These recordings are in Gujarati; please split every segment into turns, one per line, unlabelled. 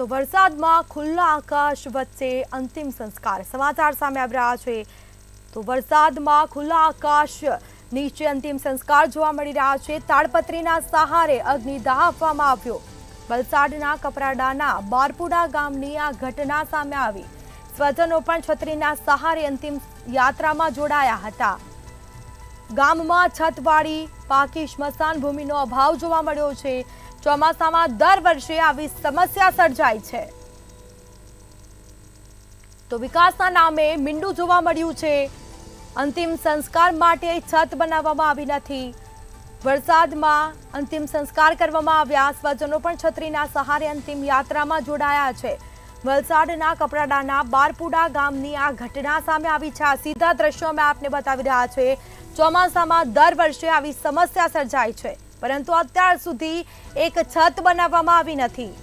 તો વરસાદમાં ખુલ્લા આકાશ વચ્ચે અંતિમ સંસ્કાર સમાચાર સામે આવી રહ્યા છે। તો વરસાદમાં ખુલ્લા આકાશ નીચે અંતિમ સંસ્કાર જોવા મળી રહ્યા છે। તાડપત્રીના સહારે અગ્નિદાહ આપવામાં આવ્યો। વલસાડના કપરાડાના બારપુડા ગામની આ ઘટના સામે આવી। સ્વજનો પણ છત્રીના સહારે અંતિમ યાત્રામાં જોડાયા હતા। ગામમાં છતવાળી પાકી સ્મશાન ભૂમિનો અભાવ જોવા મળ્યો છે। ચોમાસામાં દર વર્ષે આવી સમસ્યા સર્જાય છે। તો વિકાસના નામે મીંડું જોવા મળ્યું છે। અંતિમ સંસ્કાર માટે છત બનાવવામાં આવી નથી। વરસાદમાં અંતિમ સંસ્કાર કરવામાં આવ્યા। સ્વજનો પણ છત્રીના સહારે અંતિમ યાત્રામાં જોડાયા છે। વલસાડના કપરાડાના બારપુડા ગામની આ ઘટના સામે આવી છે। આ સીધા દ્રશ્યો અમે આપને બતાવી રહ્યા છે। ચોમાસામાં દર વર્ષે આવી સમસ્યા સર્જાય છે, પરંતુ અત્યાર સુધી એક છત બનાવવામાં આવી નથી।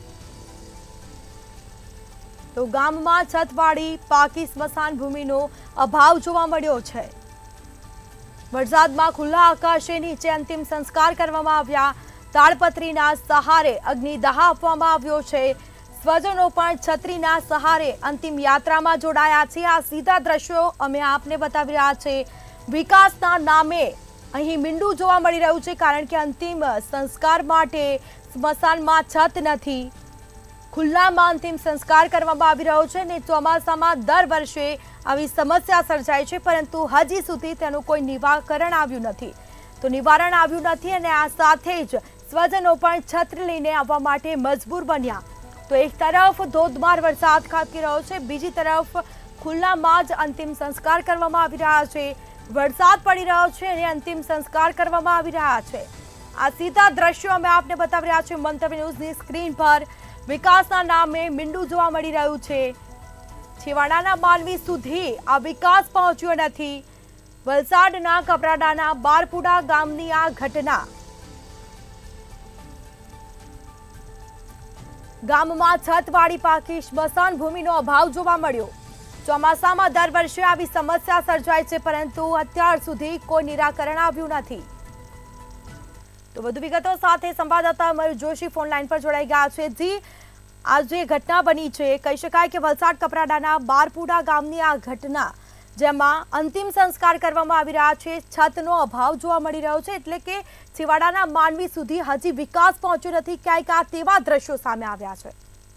તો ગામમાં છતવાળી પાકી સ્મશાન ભૂમિનો અભાવ જોવા મળ્યો છે। વરસાદમાં ખુલ્લા આકાશે નીચે અંતિમ સંસ્કાર કરવામાં આવ્યા। તાડપત્રીના સહારે અગ્નિદાહ આપવામાં આવ્યો છે। સ્વજનો પણ છત્રીના સહારે અંતિમ યાત્રામાં જોડાયા છે। આ સીધા દ્રશ્યો અમે આપને બતાવી રહ્યા છે। વિકાસના નામે અહીં મીંડું જોવા મળી રહ્યું છે, કારણ કે અંતિમ સંસ્કાર માટે સ્મશાનમાં છત નથી। ખુલ્લામાં અંતિમ સંસ્કાર કરવામાં આવી રહ્યો છે અને ચોમાસામાં દર વર્ષે આવી સમસ્યા સર્જાય છે, પરંતુ હજી સુધી તેનું કોઈ નિવારણ આવ્યું નથી। તો નિવારણ આવ્યું નથી અને આ સાથે જ સ્વજનો પણ છત્ર લઈને આવવા માટે મજબૂર બન્યા। તો એક તરફ ધોધમાર વરસાદ ખાબકી રહ્યો છે, બીજી તરફ ખુલ્લામાં જ અંતિમ સંસ્કાર કરવામાં આવી રહ્યા છે। વરસાદ પડી રહ્યો છે અને અંતિમ સંસ્કાર કરવામાં આવી રહ્યા છે। આ સીધા દ્રશ્યો અમે આપને બતાવી રહ્યા છીએ મંતવ્ય ન્યૂઝની સ્ક્રીન પર। વિકાસના નામે મીંડું જોવા મળી રહ્યું છે। છેવાડાના માનવી સુધી આ વિકાસ પહોંચ્યો નથી। વલસાડના કપરાડાના બારપુડા ગામની આ ઘટના। ગામમાં છતવાળી પાકી સ્મશાન ભૂમિનો અભાવ જોવા મળ્યો। ચોમાસામાં દર વર્ષે આવી સમસ્યા સર્જાય છે, પરંતુ અત્યાર સુધી કોઈ નિરાકરણ આવ્યું નથી। તો વધુ વિગતો સાથે સંવાદદાતા મયુર જોશી ફોન લાઈન પર જોડાઈ ગયા છે। જી, આ જે ઘટના બની છે, કહી શકાય કે વલસાડ કપરાડાના બારપુડા ગામની આ ઘટના, જેમાં અંતિમ સંસ્કાર કરવામાં આવી રહ્યા છે, છતનો અભાવ જોવા મળી રહ્યો છે, એટલે કે છેવાડાના માનવી સુધી હજી વિકાસ પહોંચ્યો નથી। ક્યાંક આ તેવા દ્રશ્યો સામે આવ્યા છે।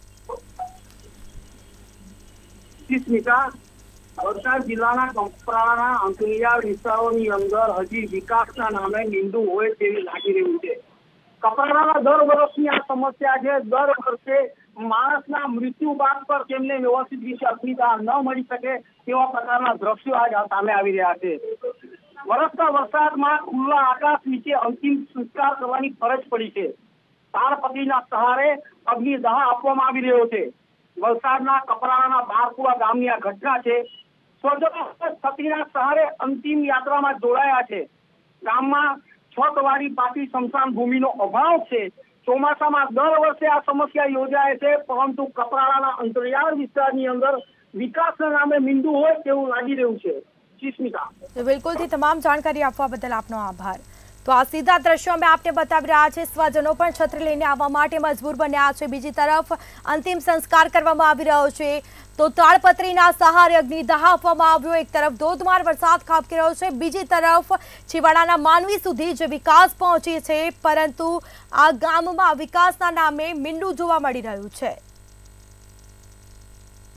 વલસાડ જિલ્લાના કપરાડાના અંતરિયાળ વિસ્તારોની અંદર હજી વિકાસના નામે મીંડું હોય તેવી લાગી રહ્યું છે। કપરાડાના દર વર્ષની આ સમસ્યા છે। દર વર્ષે માણસના મૃત્યુ બાદ પર તેમને વ્યવસ્થિત રીતે અગ્નિદાહ ન મળી શકે તેવા પ્રકારના દ્રશ્યો આજ સામે આવી રહ્યા છે। વરસતા વરસાદમાં ખુલ્લા આકાશ નીચે અંતિમ સંસ્કાર કરવાની ફરજ પડી છે। તાડપત્રીના સહારે અગ્નિદાહ આપવામાં આવી રહ્યો છે। વલસાડના કપરાડાના બારપુડા ગામની આ ઘટના છે। સ્વજનો છત્રીના સહારે અંતિમ યાત્રામાં જોડાયા છે। ગામમાં છતવાળી પાકી સ્મશાન ભૂમિનો અભાવ છે। ચોમાસામાં દર વર્ષે આ સમસ્યા યોજાય છે, પરંતુ કપરાડાના અંતરિયાળ વિસ્તારની અંદર વિકાસના નામે મીંડું હોય તેવું લાગી રહ્યું છે। સ્મિતા,
બિલકુલથી તમામ જાણકારી આપવા બદલ આપનો આભાર। તો આ સીધા દ્રશ્યો અમે આપને બતાવી રહ્યા છે। સ્વજનો પણ છત્રી લઈને આવવા માટે મજબૂર બન્યા છે। બીજી તરફ અંતિમ સંસ્કાર કરવામાં આવી રહ્યો છે, તો તાડપત્રીના સહારે અગ્નિદાહ આપવામાં આવ્યો। એક તરફ ધોધમાર વરસાદ ખાબકી રહ્યો છે, બીજી તરફ છેવાડાના માનવી સુધી જે વિકાસ પહોંચી છે, પરંતુ આ ગામમાં વિકાસના નામે મીંડું જોવા મળી રહ્યું છે।